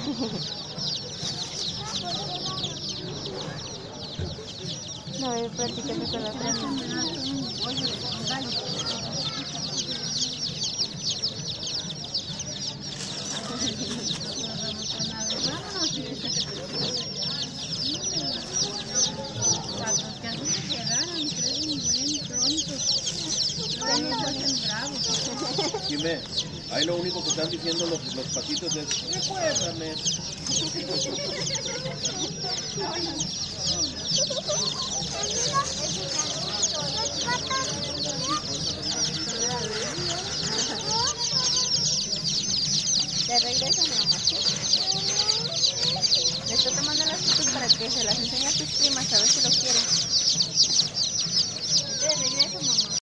No, practícate con la otra. Dime, ahí lo único que están diciendo los patitos es recuérdame. Te regreso, mi mamá, ¿sí? Le estoy tomando las fotos para que se las enseñe a tus primas, a ver si lo quieren.